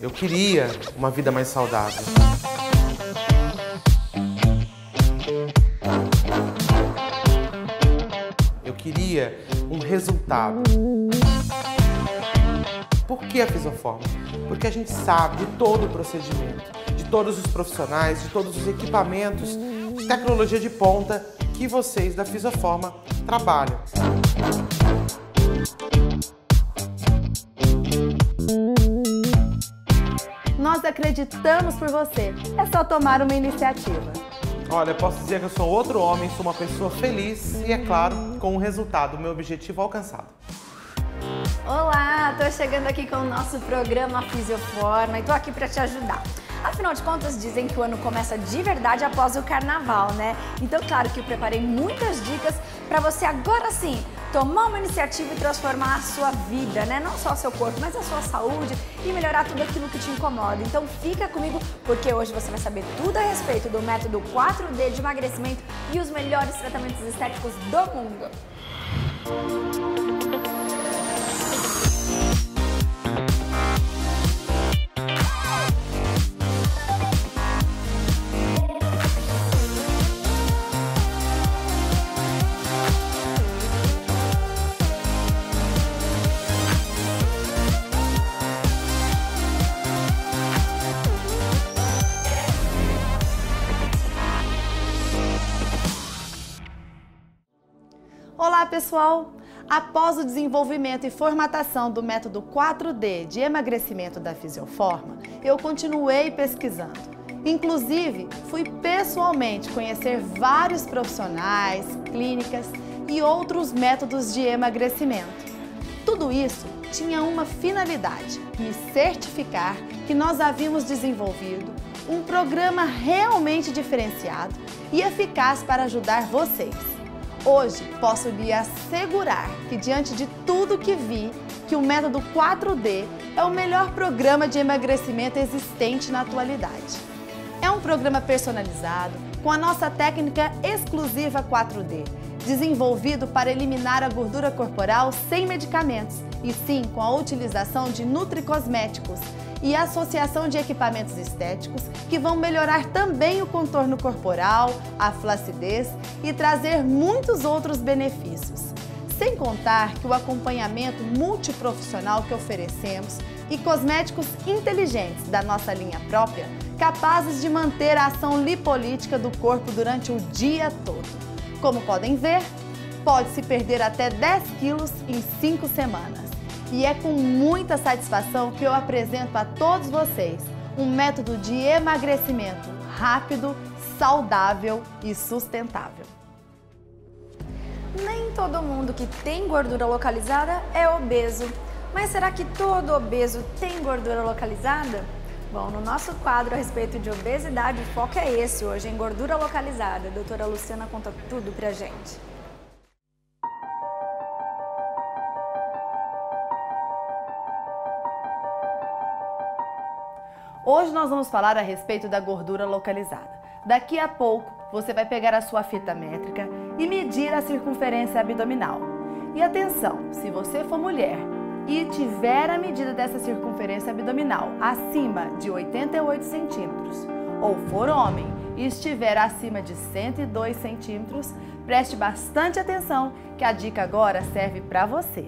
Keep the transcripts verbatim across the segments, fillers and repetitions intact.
Eu queria uma vida mais saudável. Eu queria um resultado. Por que a Fisioforma? Porque a gente sabe de todo o procedimento, de todos os profissionais, de todos os equipamentos de tecnologia de ponta que vocês da Fisioforma trabalham. Nós acreditamos por você. É só tomar uma iniciativa. Olha, posso dizer que eu sou outro homem, sou uma pessoa feliz e, é claro, com o resultado, o meu objetivo alcançado. Olá, tô chegando aqui com o nosso programa Fisioforma e tô aqui para te ajudar. Afinal de contas, dizem que o ano começa de verdade após o carnaval, né? Então, claro que eu preparei muitas dicas para você agora sim tomar uma iniciativa e transformar a sua vida, né? Não só o seu corpo, mas a sua saúde e melhorar tudo aquilo que te incomoda. Então, fica comigo porque hoje você vai saber tudo a respeito do método quatro D de emagrecimento e os melhores tratamentos estéticos do mundo. Olá pessoal! Após o desenvolvimento e formatação do método quatro D de emagrecimento da Fisioforma, eu continuei pesquisando. Inclusive, fui pessoalmente conhecer vários profissionais, clínicas e outros métodos de emagrecimento. Tudo isso tinha uma finalidade: me certificar que nós havíamos desenvolvido um programa realmente diferenciado e eficaz para ajudar vocês. Hoje, posso lhe assegurar que, diante de tudo que vi, que o método quatro D é o melhor programa de emagrecimento existente na atualidade. É um programa personalizado, com a nossa técnica exclusiva quatro D, desenvolvido para eliminar a gordura corporal sem medicamentos, e sim com a utilização de nutricosméticos e associação de equipamentos estéticos que vão melhorar também o contorno corporal, a flacidez e trazer muitos outros benefícios. Sem contar que o acompanhamento multiprofissional que oferecemos e cosméticos inteligentes da nossa linha própria, capazes de manter a ação lipolítica do corpo durante o dia todo. Como podem ver, pode-se perder até dez quilos em cinco semanas. E é com muita satisfação que eu apresento a todos vocês um método de emagrecimento rápido, saudável e sustentável. Nem todo mundo que tem gordura localizada é obeso. Mas será que todo obeso tem gordura localizada? Bom, no nosso quadro a respeito de obesidade, o foco é esse hoje, em gordura localizada. A doutora Luciana conta tudo pra gente. Hoje nós vamos falar a respeito da gordura localizada. Daqui a pouco você vai pegar a sua fita métrica e medir a circunferência abdominal. E atenção, se você for mulher e tiver a medida dessa circunferência abdominal acima de oitenta e oito centímetros, ou for homem e estiver acima de cento e dois centímetros, preste bastante atenção que a dica agora serve para você.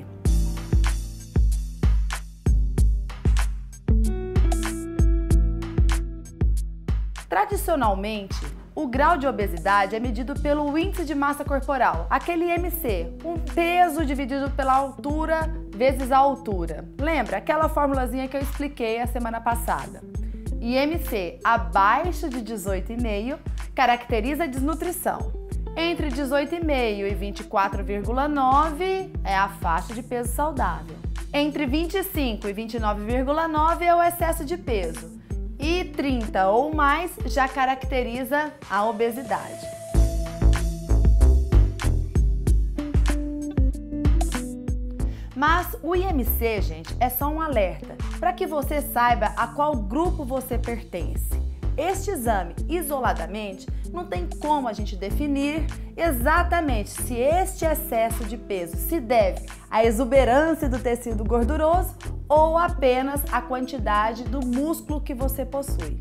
Tradicionalmente, o grau de obesidade é medido pelo índice de massa corporal, aquele I M C, um peso dividido pela altura vezes a altura. Lembra aquela formulazinha que eu expliquei a semana passada? I M C abaixo de dezoito vírgula cinco caracteriza desnutrição. Entre dezoito vírgula cinco e vinte e quatro vírgula nove é a faixa de peso saudável. Entre vinte e cinco e vinte e nove vírgula nove é o excesso de peso. E trinta ou mais já caracteriza a obesidade. Mas o I M C, gente, é só um alerta para que você saiba a qual grupo você pertence. Este exame, isoladamente, não tem como a gente definir exatamente se este excesso de peso se deve à exuberância do tecido gorduroso ou apenas a quantidade do músculo que você possui.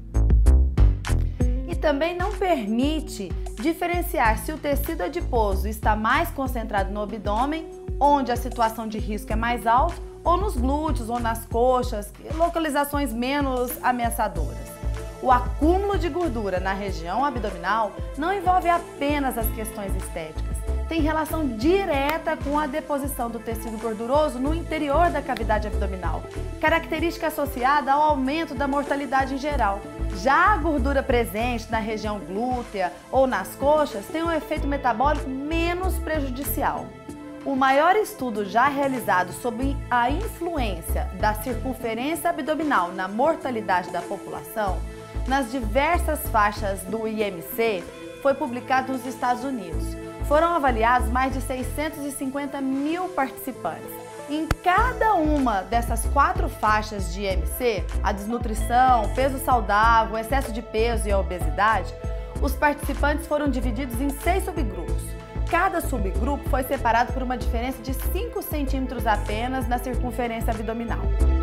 E também não permite diferenciar se o tecido adiposo está mais concentrado no abdômen, onde a situação de risco é mais alta, ou nos glúteos ou nas coxas, localizações menos ameaçadoras. O acúmulo de gordura na região abdominal não envolve apenas as questões estéticas, tem relação direta com a deposição do tecido gorduroso no interior da cavidade abdominal, característica associada ao aumento da mortalidade em geral. Já a gordura presente na região glútea ou nas coxas tem um efeito metabólico menos prejudicial. O maior estudo já realizado sobre a influência da circunferência abdominal na mortalidade da população, nas diversas faixas do I M C, foi publicado nos Estados Unidos. Foram avaliados mais de seiscentos e cinquenta mil participantes. Em cada uma dessas quatro faixas de I M C, a desnutrição, peso saudável, excesso de peso e a obesidade, os participantes foram divididos em seis subgrupos. Cada subgrupo foi separado por uma diferença de cinco centímetros apenas na circunferência abdominal.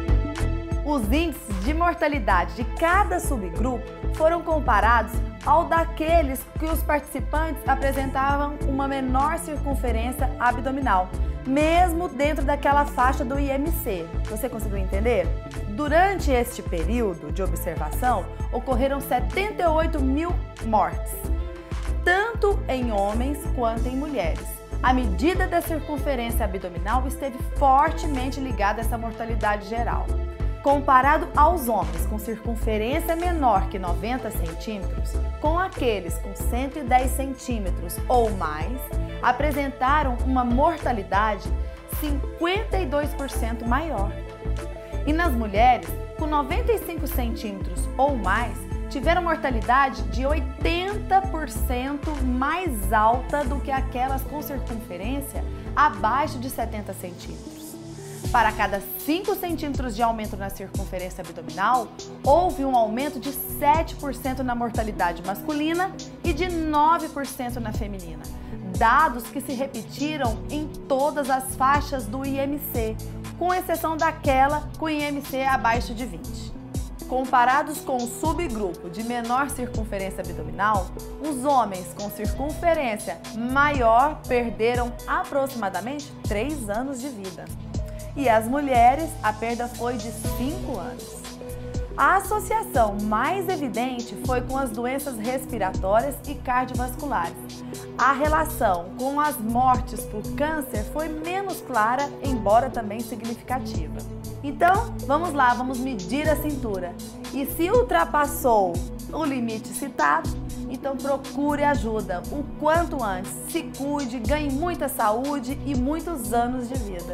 Os índices de mortalidade de cada subgrupo foram comparados ao daqueles que os participantes apresentavam uma menor circunferência abdominal, mesmo dentro daquela faixa do I M C. Você conseguiu entender? Durante este período de observação, ocorreram setenta e oito mil mortes, tanto em homens quanto em mulheres. A medida da circunferência abdominal esteve fortemente ligada a essa mortalidade geral. Comparado aos homens com circunferência menor que noventa centímetros, com aqueles com cento e dez centímetros ou mais, apresentaram uma mortalidade cinquenta e dois por cento maior. E nas mulheres, com noventa e cinco centímetros ou mais, tiveram mortalidade de oitenta por cento mais alta do que aquelas com circunferência abaixo de setenta centímetros. Para cada cinco centímetros de aumento na circunferência abdominal, houve um aumento de sete por cento na mortalidade masculina e de nove por cento na feminina. Dados que se repetiram em todas as faixas do I M C, com exceção daquela com I M C abaixo de vinte. Comparados com o subgrupo de menor circunferência abdominal, os homens com circunferência maior perderam aproximadamente três anos de vida. E as mulheres, a perda foi de cinco anos. A associação mais evidente foi com as doenças respiratórias e cardiovasculares. A relação com as mortes por câncer foi menos clara, embora também significativa. Então, vamos lá, vamos medir a cintura. E se ultrapassou o limite citado, então procure ajuda o quanto antes. Se cuide, ganhe muita saúde e muitos anos de vida.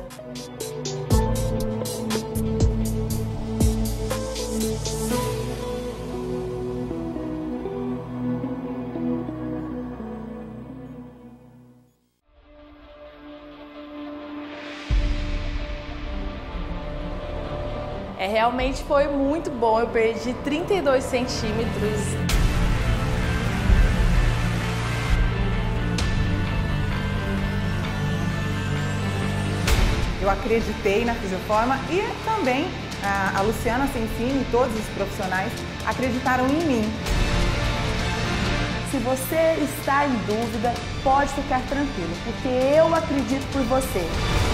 É, realmente foi muito bom, eu perdi trinta e dois centímetros. Eu acreditei na Fisioforma e também a, a Luciana Senfini e todos os profissionais acreditaram em mim. Se você está em dúvida, pode ficar tranquilo, porque eu acredito por você.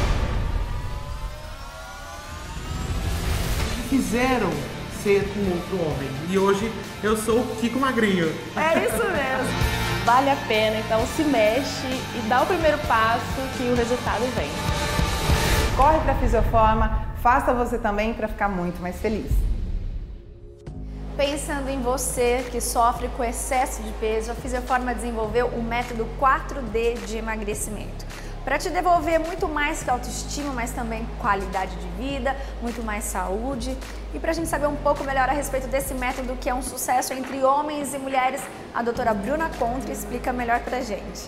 Fizeram ser com outro homem e hoje eu sou o Kiko Magrinho. É isso mesmo. Vale a pena, então se mexe e dá o primeiro passo que o resultado vem. Corre para a Fisioforma, faça você também para ficar muito mais feliz. Pensando em você que sofre com excesso de peso, a Fisioforma desenvolveu o método quatro D de emagrecimento. Para te devolver muito mais que autoestima, mas também qualidade de vida, muito mais saúde. E para a gente saber um pouco melhor a respeito desse método que é um sucesso entre homens e mulheres, a doutora Bruna Contra explica melhor para a gente.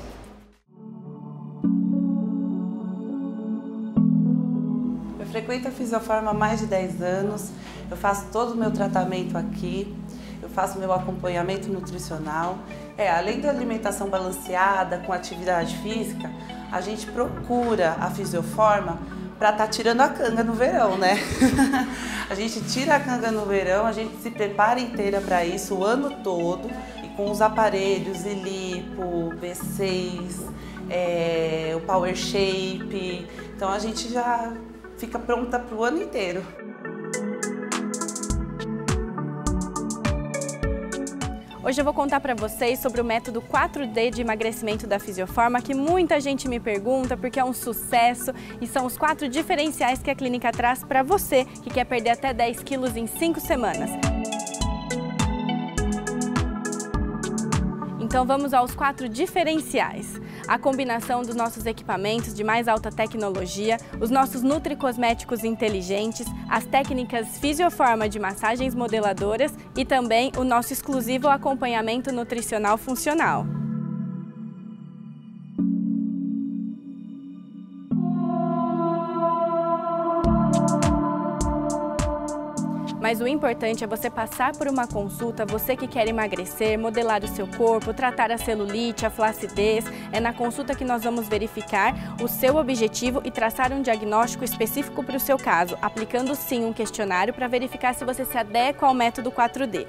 Eu frequento a Fisioforma há mais de dez anos, eu faço todo o meu tratamento aqui, eu faço meu acompanhamento nutricional. É, além da alimentação balanceada, com atividade física, a gente procura a Fisioforma para estar tá tirando a canga no verão, né? A gente tira a canga no verão, a gente se prepara inteira para isso o ano todo e com os aparelhos Elipo, V seis, é, o Power Shape, então a gente já fica pronta para o ano inteiro. Hoje eu vou contar para vocês sobre o método quatro D de emagrecimento da Fisioforma, que muita gente me pergunta porque é um sucesso e são os quatro diferenciais que a clínica traz para você que quer perder até dez quilos em cinco semanas. Então vamos aos quatro diferenciais. A combinação dos nossos equipamentos de mais alta tecnologia, os nossos nutricosméticos inteligentes, as técnicas Fisioforma de massagens modeladoras e também o nosso exclusivo acompanhamento nutricional funcional. Mas o importante é você passar por uma consulta, você que quer emagrecer, modelar o seu corpo, tratar a celulite, a flacidez. É na consulta que nós vamos verificar o seu objetivo e traçar um diagnóstico específico para o seu caso, aplicando sim um questionário para verificar se você se adequa ao método quatro D.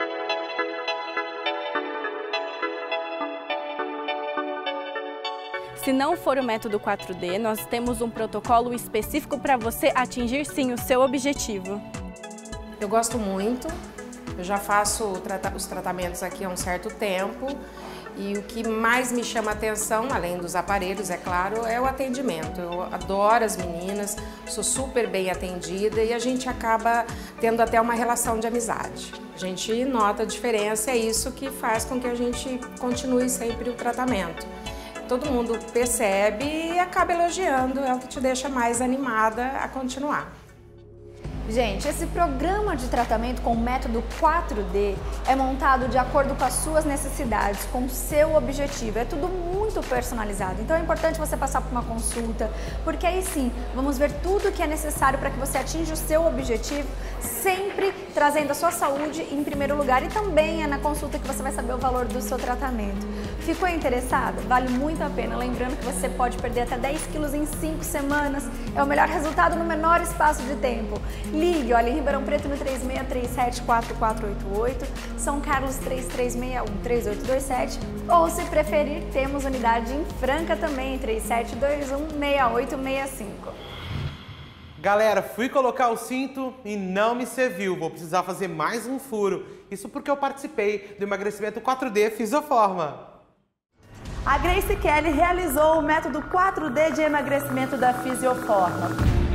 Se não for o método quatro D, nós temos um protocolo específico para você atingir sim o seu objetivo. Eu gosto muito, eu já faço os tratamentos aqui há um certo tempo e o que mais me chama a atenção, além dos aparelhos, é claro, é o atendimento. Eu adoro as meninas, sou super bem atendida e a gente acaba tendo até uma relação de amizade. A gente nota a diferença, é isso que faz com que a gente continue sempre o tratamento. Todo mundo percebe e acaba elogiando, é o que te deixa mais animada a continuar. Gente, esse programa de tratamento com o método quatro D é montado de acordo com as suas necessidades, com o seu objetivo. É tudo muito personalizado. Então é importante você passar por uma consulta, porque aí sim, vamos ver tudo o que é necessário para que você atinja o seu objetivo, sempre trazendo a sua saúde em primeiro lugar, e também é na consulta que você vai saber o valor do seu tratamento. Ficou interessado? Vale muito a pena. Lembrando que você pode perder até dez quilos em cinco semanas. É o melhor resultado no menor espaço de tempo. Ligue, olha, em Ribeirão Preto no três seis três sete quatro quatro oito oito, São Carlos três três seis um três oito dois sete, ou se preferir, temos unidade em Franca também, três sete dois um seis oito seis cinco. Galera, fui colocar o cinto e não me serviu, vou precisar fazer mais um furo. Isso porque eu participei do emagrecimento quatro D Fisioforma. A Grace Kelly realizou o método quatro D de emagrecimento da Fisioforma.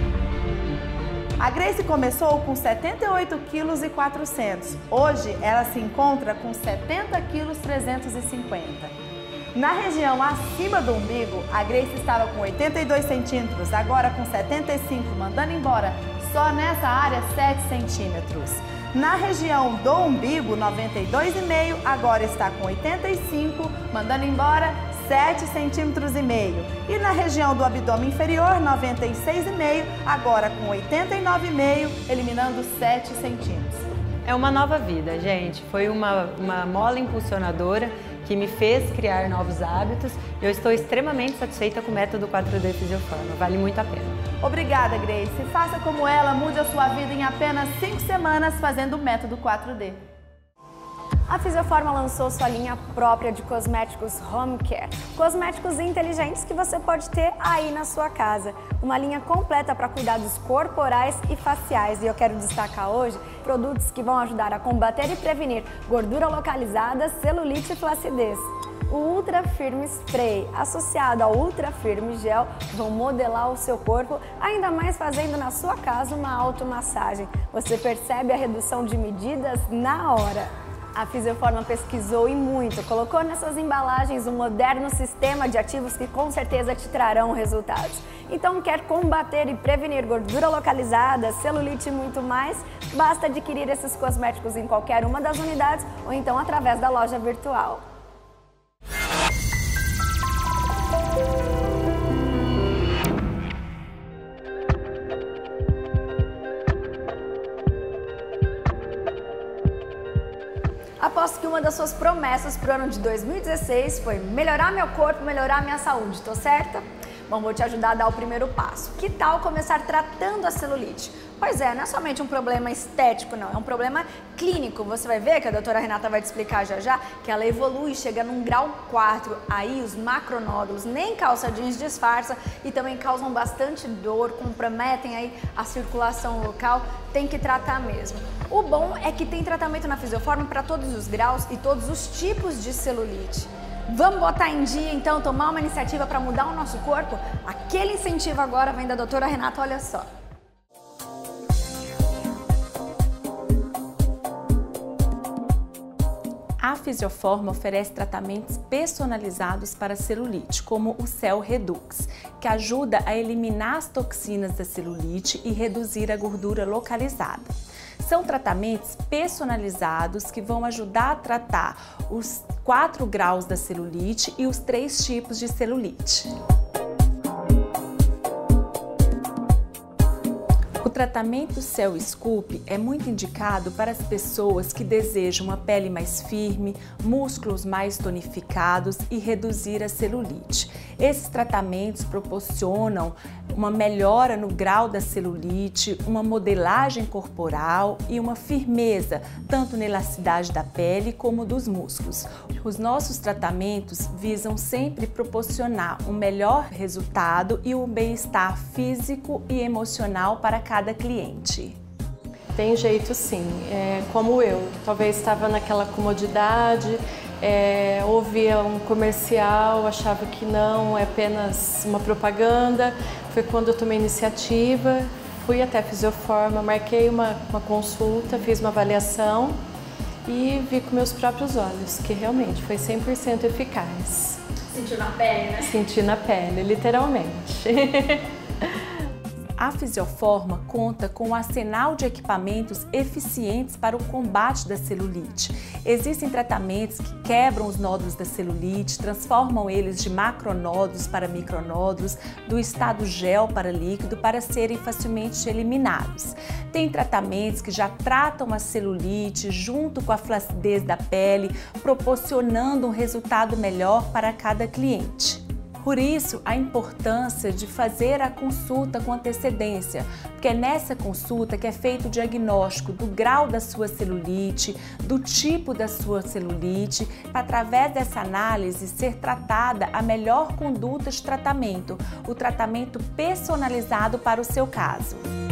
A Grace começou com setenta e oito quilos e quatrocentos. Hoje ela se encontra com setenta quilos trezentos e cinquenta. Na região acima do umbigo, a Grace estava com oitenta e dois centímetros, agora com setenta e cinco, mandando embora só nessa área sete centímetros. Na região do umbigo, noventa e dois vírgula cinco, agora está com oitenta e cinco, mandando embora sete centímetros e meio. E na região do abdômen inferior, noventa e seis vírgula cinco, agora com oitenta e nove vírgula cinco, eliminando sete centímetros. É uma nova vida, gente. Foi uma, uma mola impulsionadora que me fez criar novos hábitos. Eu estou extremamente satisfeita com o método quatro D Fisioforma. Vale muito a pena. Obrigada, Grace. Faça como ela, mude a sua vida em apenas cinco semanas fazendo o método quatro D. A Fisioforma lançou sua linha própria de cosméticos Home Care, cosméticos inteligentes que você pode ter aí na sua casa. Uma linha completa para cuidados corporais e faciais. E eu quero destacar hoje produtos que vão ajudar a combater e prevenir gordura localizada, celulite e flacidez. O Ultra Firme Spray, associado ao Ultra Firme Gel, vão modelar o seu corpo, ainda mais fazendo na sua casa uma automassagem. Você percebe a redução de medidas na hora. A Fisioforma pesquisou e muito, colocou nessas embalagens um moderno sistema de ativos que com certeza te trarão resultados. Então, quer combater e prevenir gordura localizada, celulite e muito mais? Basta adquirir esses cosméticos em qualquer uma das unidades ou então através da loja virtual. Aposto que uma das suas promessas para o ano de dois mil e dezesseis foi melhorar meu corpo, melhorar minha saúde, tô certa? Bom, vou te ajudar a dar o primeiro passo. Que tal começar tratando a celulite? Pois é, não é somente um problema estético, não, é um problema clínico. Você vai ver que a doutora Renata vai te explicar já já que ela evolui, chega num grau quatro, aí os macronódulos nem calça jeans disfarça e também causam bastante dor, comprometem aí a circulação local, tem que tratar mesmo. O bom é que tem tratamento na Fisioforma para todos os graus e todos os tipos de celulite. Vamos botar em dia então, tomar uma iniciativa para mudar o nosso corpo? Aquele incentivo agora vem da doutora Renata, olha só. A Fisioforma oferece tratamentos personalizados para celulite, como o Cell Redux, que ajuda a eliminar as toxinas da celulite e reduzir a gordura localizada. São tratamentos personalizados que vão ajudar a tratar os quatro graus da celulite e os três tipos de celulite. O tratamento Cell Scoop é muito indicado para as pessoas que desejam uma pele mais firme, músculos mais tonificados e reduzir a celulite. Esses tratamentos proporcionam uma melhora no grau da celulite, uma modelagem corporal e uma firmeza, tanto na elasticidade da pele como dos músculos. Os nossos tratamentos visam sempre proporcionar um melhor resultado e um bem-estar físico e emocional para cada cliente. Tem jeito sim, é, como eu, talvez estava naquela comodidade, é, ouvia um comercial, achava que não, é apenas uma propaganda. Foi quando eu tomei iniciativa, fui até a Fisioforma, marquei uma, uma consulta, fiz uma avaliação e vi com meus próprios olhos que realmente foi cem por cento eficaz. Sentiu na pele, né? Senti na pele, literalmente. A Fisioforma conta com um arsenal de equipamentos eficientes para o combate da celulite. Existem tratamentos que quebram os nódulos da celulite, transformam eles de macronódulos para micronódulos, do estado gel para líquido, para serem facilmente eliminados. Tem tratamentos que já tratam a celulite junto com a flacidez da pele, proporcionando um resultado melhor para cada cliente. Por isso, a importância de fazer a consulta com antecedência, porque é nessa consulta que é feito o diagnóstico do grau da sua celulite, do tipo da sua celulite, para através dessa análise ser tratada a melhor conduta de tratamento, o tratamento personalizado para o seu caso.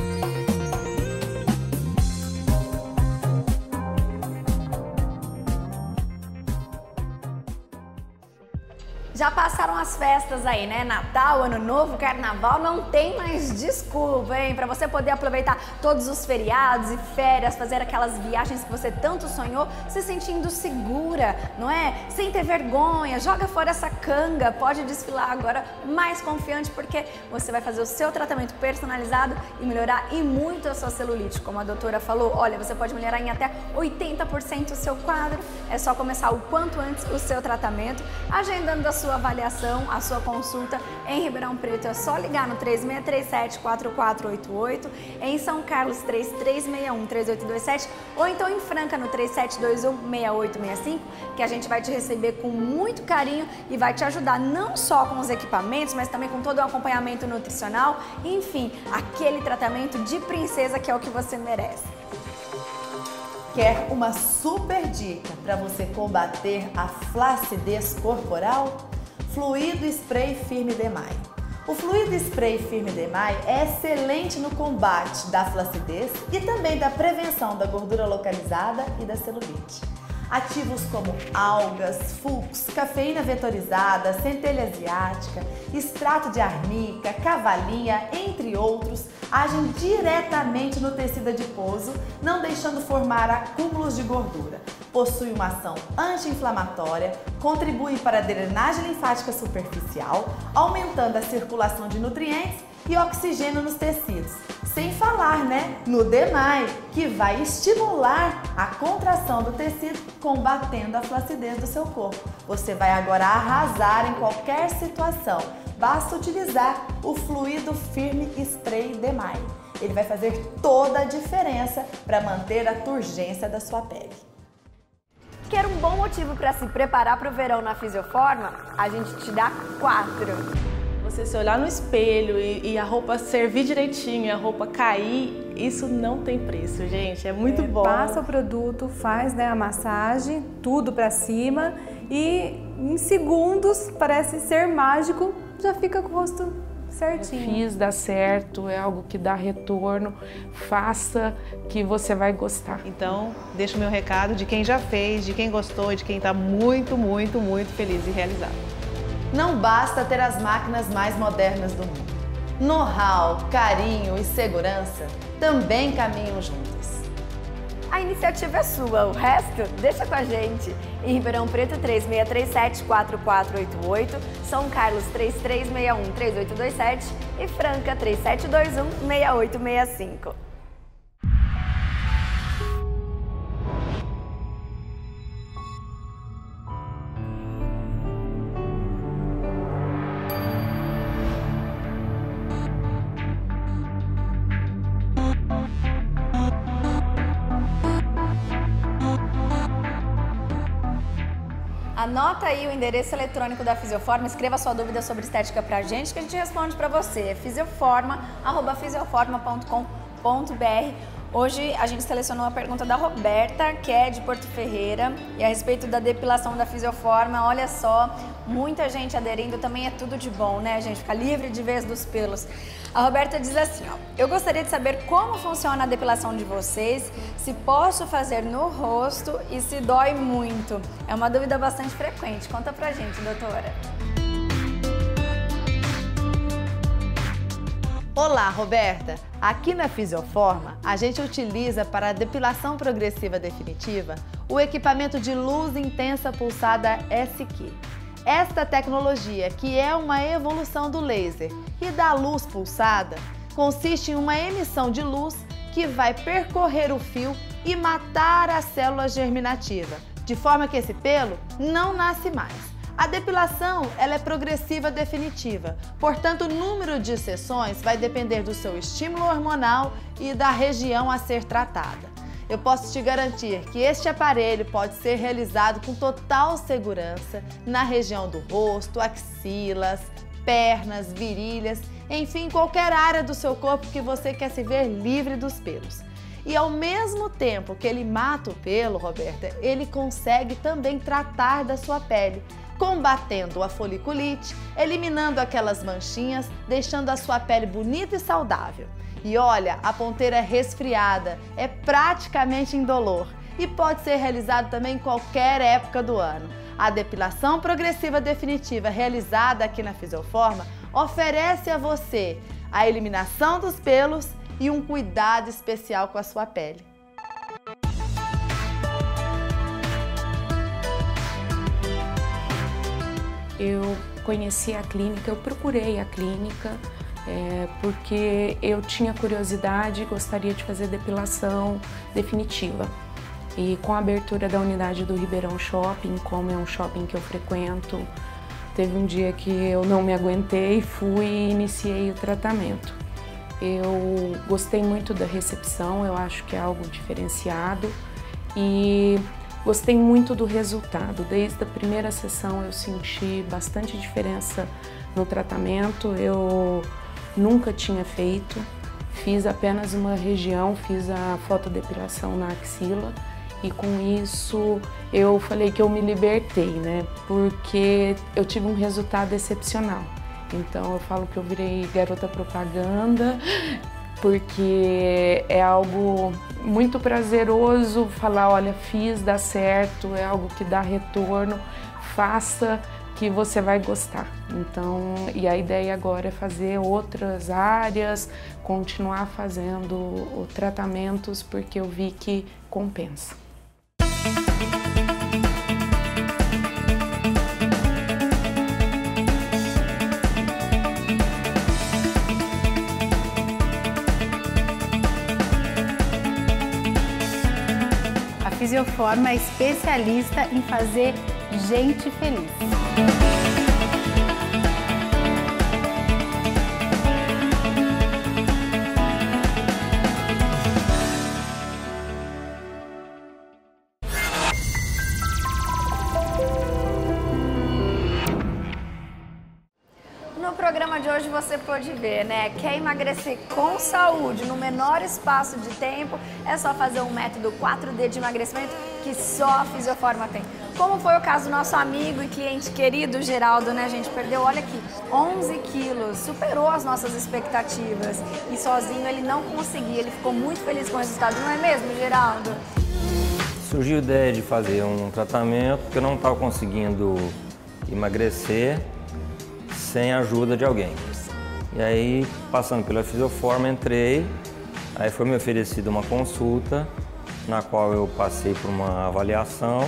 Já passaram as festas aí, né? Natal, Ano Novo, Carnaval, não tem mais desculpa, hein? Pra você poder aproveitar todos os feriados e férias, fazer aquelas viagens que você tanto sonhou, se sentindo segura, não é? Sem ter vergonha, joga fora essa canga, pode desfilar agora mais confiante, porque você vai fazer o seu tratamento personalizado e melhorar e muito a sua celulite. Como a doutora falou, olha, você pode melhorar em até oitenta por cento o seu quadro, é só começar o quanto antes o seu tratamento, agendando a sua sua avaliação, a sua consulta em Ribeirão Preto. É só ligar no três seis três sete, quatro quatro oito oito, em São Carlos três três seis um, três oito dois sete ou então em Franca no três sete dois um, seis oito seis cinco, que a gente vai te receber com muito carinho e vai te ajudar não só com os equipamentos, mas também com todo o acompanhamento nutricional, enfim, aquele tratamento de princesa que é o que você merece. Quer uma super dica para você combater a flacidez corporal? Fluido Spray Firme Demai. O Fluido Spray Firme Demai é excelente no combate da flacidez e também da prevenção da gordura localizada e da celulite. Ativos como algas, fux, cafeína vetorizada, centelha asiática, extrato de arnica, cavalinha, entre outros, agem diretamente no tecido adiposo, não deixando formar acúmulos de gordura. Possui uma ação anti-inflamatória, contribui para a drenagem linfática superficial, aumentando a circulação de nutrientes e oxigênio nos tecidos. Sem falar, né, no Demai, que vai estimular a contração do tecido, combatendo a flacidez do seu corpo. Você vai agora arrasar em qualquer situação. Basta utilizar o Fluido Firme Spray Demai. Ele vai fazer toda a diferença para manter a turgência da sua pele. Quer um bom motivo para se preparar para o verão na Fisioforma? A gente te dá quatro. Você se olhar no espelho e, e a roupa servir direitinho, e a roupa cair, isso não tem preço, gente. É muito é, bom. Passa o produto, faz, né, a massagem, tudo pra cima e em segundos, parece ser mágico, já fica com o rosto certinho. Fiz, dá certo, é algo que dá retorno, faça que você vai gostar. Então, deixo o meu recado de quem já fez, de quem gostou e de quem está muito, muito, muito feliz e realizado. Não basta ter as máquinas mais modernas do mundo. Know-how, carinho e segurança também caminham juntas. A iniciativa é sua, o resto deixa com a gente. Em Ribeirão Preto, três seis três sete, quatro quatro oito oito, São Carlos, três três seis um, três oito dois sete e Franca, três sete dois um, seis oito seis cinco. Anota aí o endereço eletrônico da Fisioforma, escreva sua dúvida sobre estética pra gente que a gente responde pra você. É fisioforma arroba fisioforma ponto com ponto br. Hoje a gente selecionou a pergunta da Roberta, que é de Porto Ferreira, e a respeito da depilação da Fisioforma. Olha só, muita gente aderindo, também é tudo de bom, né, gente? Fica livre de vez dos pelos. A Roberta diz assim, ó, eu gostaria de saber como funciona a depilação de vocês, se posso fazer no rosto e se dói muito. É uma dúvida bastante frequente. Conta pra gente, doutora. Olá, Roberta! Aqui na Fisioforma, a gente utiliza para a depilação progressiva definitiva o equipamento de luz intensa pulsada S Q. Esta tecnologia, que é uma evolução do laser e da luz pulsada, consiste em uma emissão de luz que vai percorrer o fio e matar a célula germinativa, de forma que esse pelo não nasce mais. A depilação ela é progressiva definitiva, portanto o número de sessões vai depender do seu estímulo hormonal e da região a ser tratada. Eu posso te garantir que este aparelho pode ser realizado com total segurança na região do rosto, axilas, pernas, virilhas, enfim, qualquer área do seu corpo que você quer se ver livre dos pelos. E ao mesmo tempo que ele mata o pelo, Roberta, ele consegue também tratar da sua pele, combatendo a foliculite, eliminando aquelas manchinhas, deixando a sua pele bonita e saudável. E olha, a ponteira é resfriada, é praticamente indolor e pode ser realizado também em qualquer época do ano. A depilação progressiva definitiva realizada aqui na Fisioforma oferece a você a eliminação dos pelos e um cuidado especial com a sua pele. Eu conheci a clínica, eu procurei a clínica é, porque eu tinha curiosidade e gostaria de fazer depilação definitiva. E com a abertura da unidade do Ribeirão Shopping, como é um shopping que eu frequento, teve um dia que eu não me aguentei, fui e iniciei o tratamento. Eu gostei muito da recepção, eu acho que é algo diferenciado e gostei muito do resultado. Desde a primeira sessão eu senti bastante diferença no tratamento. Eu nunca tinha feito, fiz apenas uma região, fiz a fotodepilação na axila e com isso eu falei que eu me libertei, né? Porque eu tive um resultado excepcional. Então eu falo que eu virei garota propaganda, porque é algo muito prazeroso falar, olha, fiz, dá certo, é algo que dá retorno, faça que você vai gostar. Então, e a ideia agora é fazer outras áreas, continuar fazendo tratamentos, porque eu vi que compensa. A Fisioforma é especialista em fazer gente feliz. No programa você pôde ver, né? Quer emagrecer com saúde, no menor espaço de tempo, é só fazer um método quatro D de emagrecimento que só a Fisioforma tem. Como foi o caso do nosso amigo e cliente querido Geraldo, né, gente? Perdeu, olha aqui, onze quilos, superou as nossas expectativas. E sozinho ele não conseguia, ele ficou muito feliz com o resultado, não é mesmo, Geraldo? Surgiu a ideia de fazer um tratamento porque eu não estava conseguindo emagrecer sem a ajuda de alguém. E aí, passando pela Fisioforma, entrei, aí foi me oferecida uma consulta, na qual eu passei por uma avaliação,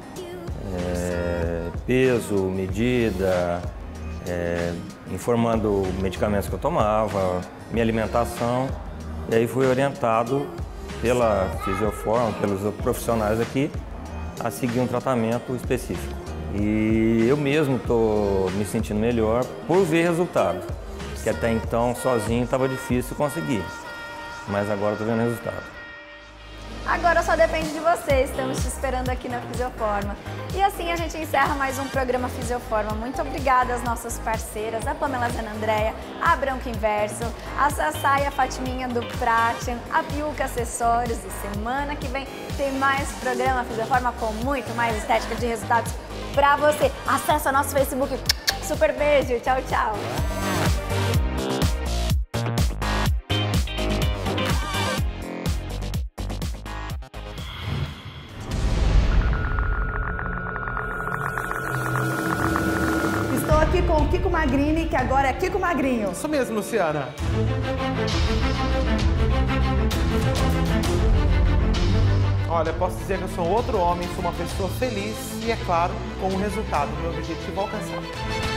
é, peso, medida, é, informando medicamentos que eu tomava, minha alimentação, e aí fui orientado pela Fisioforma, pelos profissionais aqui, a seguir um tratamento específico. E eu mesmo estou me sentindo melhor por ver resultado, que até então sozinho estava difícil conseguir, mas agora estou vendo resultado. Agora só depende de vocês, estamos te esperando aqui na Fisioforma. E assim a gente encerra mais um programa Fisioforma. Muito obrigada às nossas parceiras, a Pamela Zanandréia, a Branco Inverso, a Sassá e a Fatiminha do Pratian, a Piuca Acessórios. E semana que vem tem mais programa Fisioforma com muito mais estética de resultados pra você. Acesse o nosso Facebook. Super beijo, tchau, tchau. Aqui com o Kiko Magrini, que agora é Kiko Magrinho. Isso mesmo, Luciana. Olha, posso dizer que eu sou outro homem, sou uma pessoa feliz e, é claro, com o resultado, meu objetivo alcançado.